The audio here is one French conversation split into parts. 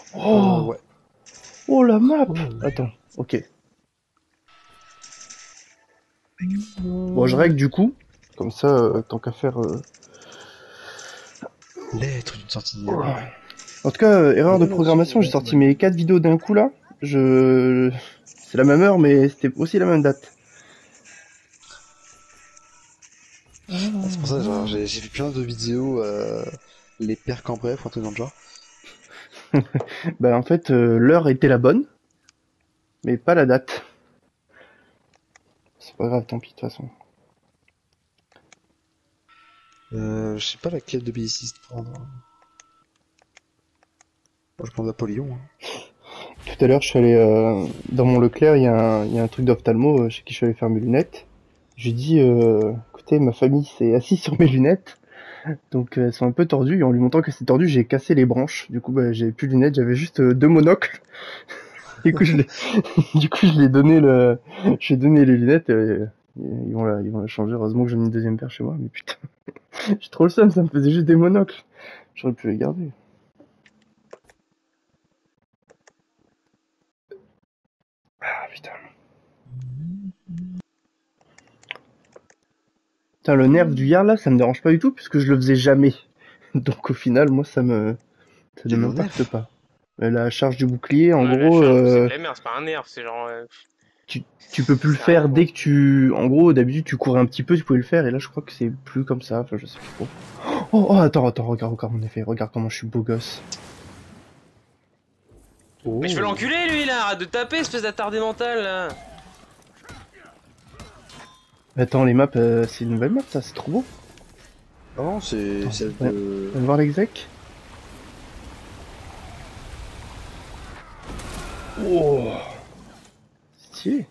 Oh, Ouais. oh la map. Oh. Attends, ok. Bon, je règle du coup. Comme ça, tant qu'à faire. L'être d'une sentinelle. Oh. En tout cas, erreur de programmation, j'ai Ouais, sorti mes 4 vidéos d'un coup là. C'est la même heure, mais c'était aussi la même date. C'est pour ça, genre, j'ai vu plein de vidéos, les percs en bref, un truc dans le genre. Bah en fait, l'heure était la bonne, mais pas la date. C'est pas grave, tant pis de toute façon. Je sais pas laquelle de BS6 prendre. Moi, je prends Napoléon. Hein. Tout à l'heure, je suis allé dans mon Leclerc, il y a un truc d'ophtalmo chez qui je suis allé faire mes lunettes. J'ai dit, écoutez, ma famille s'est assise sur mes lunettes, donc elles sont un peu tordues. Et en lui montrant que c'est tordu, j'ai cassé les branches. Du coup, bah, j'avais plus de lunettes, j'avais juste deux monocles. Du coup, du coup, j'ai donné les lunettes. Ils vont la changer. Heureusement que j'en ai une deuxième paire chez moi. Mais putain, j'ai trop le seum, ça me faisait juste des monocles. J'aurais pu les garder. Ah putain. Putain, le nerf du yard là, ça me dérange pas du tout puisque je le faisais jamais. Donc au final, moi, ça ne Quel m'impacte nerf. pas. La charge du bouclier, en Ouais, la gros, charge, c'est de la merde, c'est pas un nerf, c'est genre. tu peux plus le C'est rien, faire gros. dès que tu, en gros, d'habitude tu courais un petit peu, tu pouvais le faire, et là je crois que c'est plus comme ça. Enfin, je sais plus trop. Oh, attends, regarde mon effet, regarde comment je suis beau gosse. Oh. Mais je peux l'enculer lui là, arrête de taper, espèce d'attardé mental là. Attends, les maps, c'est une nouvelle map, ça, c'est trop beau. Ah non, c'est Attends, celle ouais. de... On va voir l'exec. Oh, stylé.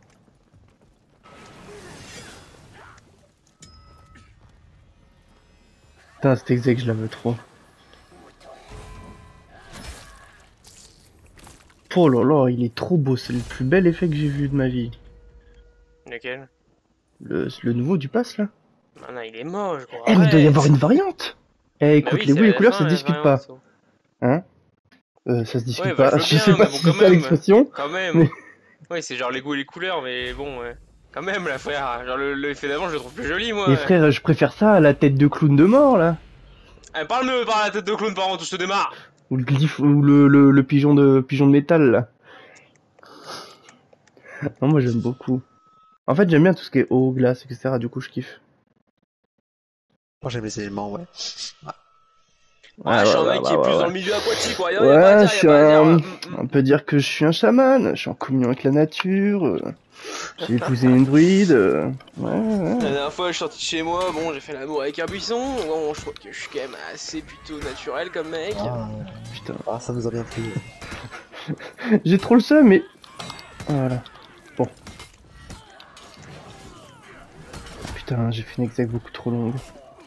Putain, cet exec, je la veux trop. Oh là là, il est trop beau, c'est le plus bel effet que j'ai vu de ma vie. Lequel? Le nouveau du pass là. Ah non, il est moche gros, Eh, mais il doit y arrête. avoir une variante. Eh, Bah écoute, oui, les c'est goûts et à les la couleurs, fin ça se la discute variante. pas. Hein? Ça se Ouais, discute bah je pas. veux Je sais bien, pas mais bon, si quand c'est ça même. l'expression, Quand même. mais Ouais, c'est genre les goûts et les couleurs, mais bon, ouais. Quand même, la frère. Genre l'effet d'avant, je le trouve plus joli, moi. les frères, je préfère ça à la tête de clown de mort là. Eh, parle-moi par la tête de clown, par contre, je te démarre. Ou le glyphe, ou le pigeon de métal là. Non, moi j'aime beaucoup. En fait, j'aime bien tout ce qui est eau, glace, etc. Du coup, je kiffe. Moi j'aime les éléments, ouais. Ouais, Ouais, je suis un mec qui est plus dans ouais. le milieu aquatique, quoi. Y a pas à Ouais, dire, je y a suis pas à dire. un... On peut dire que je suis un chaman. Je suis en communion avec la nature. J'ai épousé une druide. Ouais. La dernière fois, je suis sorti de chez moi, bon, j'ai fait l'amour avec un buisson. Bon, je trouve que je suis quand même assez plutôt naturel comme mec. Ah, Putain. ah, ça nous a bien plu. J'ai trop le seum, mais... Voilà. Bon. Putain, j'ai fait une exec beaucoup trop longue.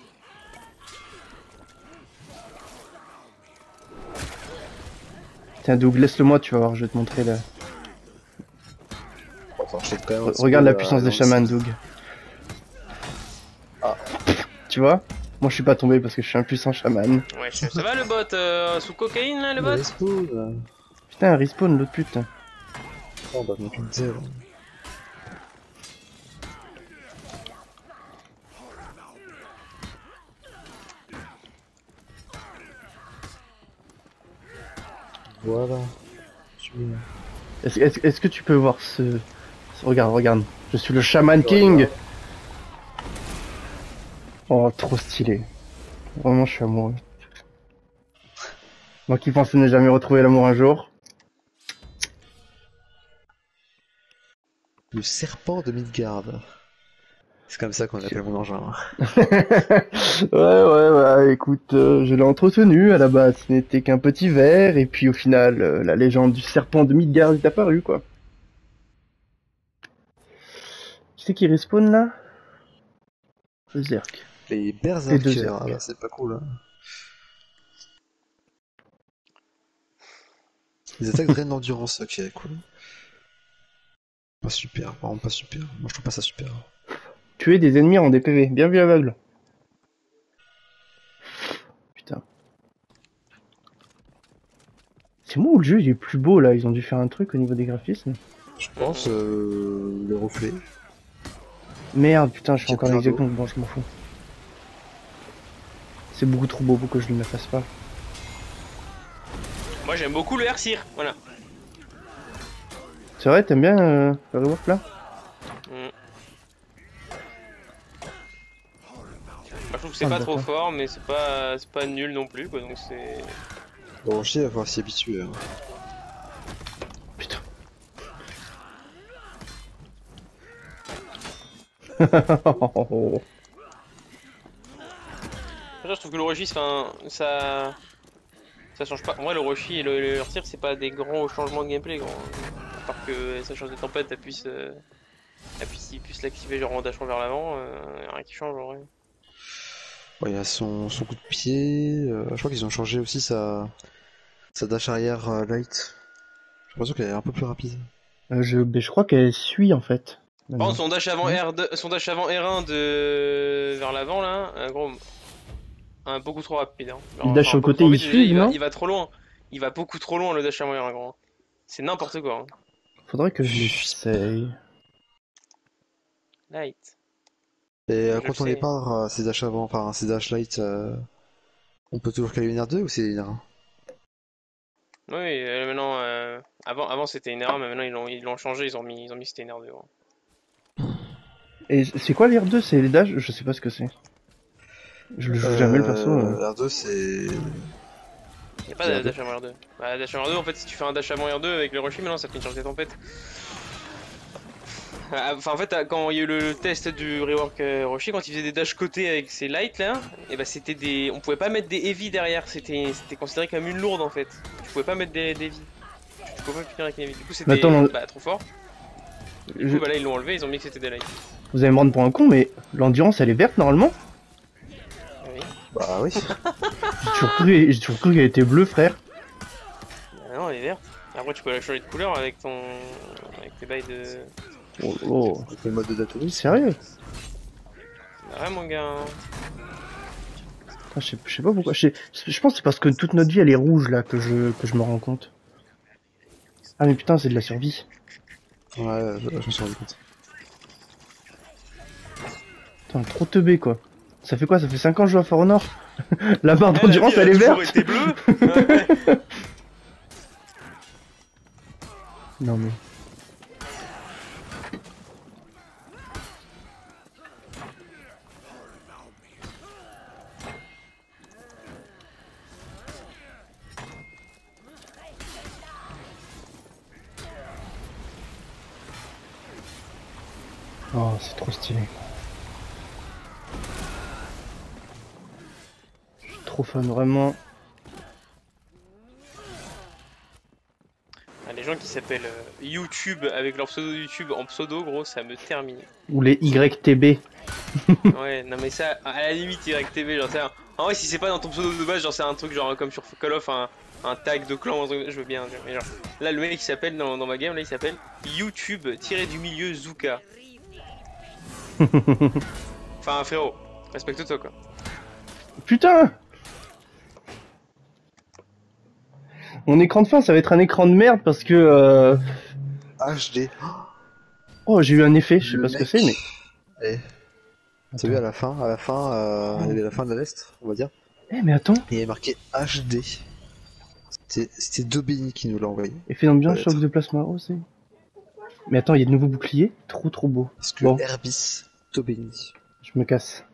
Tiens, Doug, laisse-le-moi, tu vas voir, je vais te montrer là. Attends, je sais quand même un petit Regarde peu, la puissance des dans le chamans, site. Doug. Ah. Tu vois? Moi, je suis pas tombé parce que je suis un puissant chaman. Ouais, ça va le bot sous cocaïne là, le bot? Putain, respawn l'autre pute. Oh bah, mon putain. Voilà. Est-ce que tu peux voir Regarde. Je suis le Shaman King. Oh, trop stylé. Vraiment, je suis amoureux. Moi qui pensais ne jamais retrouver l'amour un jour. Le serpent de Midgard. C'est comme ça qu'on appelle mon engin. Ouais, écoute, je l'ai entretenu. À la base, ce n'était qu'un petit ver. Et puis au final, la légende du serpent de Midgard est apparue, quoi. Tu sais qui respawn là? Le Zerk. Les Les deux berserkers, Zerk. ah bah, c'est pas cool. Hein. Les attaques drainent l'endurance, ok, cool. Pas super, vraiment pas super. Moi je trouve pas ça super. Tuer des ennemis en DPV. Bien vu aveugle. Putain. C'est moi où le jeu il est plus beau là, ils ont dû faire un truc au niveau des graphismes. Je pense le reflet. Merde, putain, je suis C'est encore plein exactement bon, je m'en fous. C'est beaucoup trop beau pour que je ne le fasse pas. Moi j'aime beaucoup le Air-Cyr, voilà. C'est vrai, t'aimes bien le rework là? Moi je trouve que c'est Ah, pas d'accord. trop fort, mais c'est pas nul non plus quoi, donc c'est... Bon, chier, il va falloir s'y habituer. Hein. Putain. Déjà, je trouve que le Roshi, enfin, ça change pas. En vrai, le Roshi et le Air-Cyr, c'est pas des grands changements de gameplay, gros. À part que ça change de tempête, s'il puisse l'activer genre en dashant vers l'avant, y a rien qui change en vrai. Ouais, il y a son coup de pied. Je crois qu'ils ont changé aussi sa dash arrière light. J'ai l'impression qu'elle est un peu plus rapide. Je crois qu'elle suit en fait. Par Maintenant. contre, son dash avant R2, son dash avant R1 vers l'avant là, gros, beaucoup trop rapide. Hein. Il dash sur le beaucoup côté, trop il vite, suit, non? il va trop loin. Il va beaucoup trop loin le dash avant R1, gros. C'est n'importe quoi. Hein. Faudrait que je l'essaye. Light. Et Je quand le on les sais. part, ces dash avant, enfin ces dash light, on peut toujours caler une R2 ou c'est une R1? Oui, maintenant, avant c'était une R1, mais maintenant ils l'ont changé, ils ont mis que c'était une R2. Gros. Et c'est quoi l'IR 2? C'est les dash? Je sais pas ce que c'est. Je le joue jamais le perso. R2 c'est... Y a pas de dash avant R2. Bah, dash avant R2, en fait, si tu fais un dash avant R2 avec le Roshi, maintenant ça fait une charge des tempêtes. Enfin, en fait, quand il y a eu le test du rework Roshi, quand il faisait des dash côté avec ses lights là, et bah c'était des. On pouvait pas mettre des heavy derrière, c'était considéré comme une lourde en fait. Tu pouvais pas mettre des heavy. Tu pouvais pas finir avec des heavy. Du coup, c'était Attends, trop fort. Du coup, bah là ils l'ont enlevé, ils ont mis que c'était des lights. Vous allez me rendre pour un con, mais l'endurance elle est verte normalement? Oui. Bah oui. J'ai toujours cru qu'elle était bleue, frère. Bah non, elle est verte. Après, tu peux la changer de couleur avec tes bails de. Oh, oh. Avec le mode de Datoris. Sérieux? Bah ouais, mon gars. Putain, je sais pas pourquoi. Je pense que c'est parce que toute notre vie elle est rouge là que je me rends compte. Ah mais putain, c'est de la survie. Ouais, je me suis rendu compte. Putain, trop teubé quoi. Ça fait quoi? Ça fait 5 ans que je joue à For Honor. La barre La d'endurance vie, elle est a toujours verte. été bleue. Non mais. Oh, c'est trop stylé. Je suis trop fan, vraiment. Les gens qui s'appellent YouTube avec leur pseudo YouTube en pseudo, gros, ça me termine. Ou les YTB. Ouais, non mais ça, à la limite, YTV, genre, c'est en vrai, si c'est pas dans ton pseudo de base, genre, c'est un truc genre comme sur Call of, un tag de clan, un truc, je veux bien. Mais genre, là, le mec il s'appelle dans ma game, là, il s'appelle YouTube du milieu Zuka. Enfin, frérot, respecte-toi quoi. Putain! Mon écran de fin, ça va être un écran de merde parce que. HD. Oh, j'ai eu un effet, je sais pas ce que c'est, mais. Eh. T'as vu à la fin, il y avait la fin de la liste, on va dire. Eh, mais attends! Et il y avait marqué HD. C'était Dobeni qui nous l'a envoyé. Effet d'ambiance, Peut-être. choc de plasma, oh, c'est. Mais attends, il y a de nouveaux boucliers? Trop beau. Parce que Bon. Herbis Dobeni. Je me casse.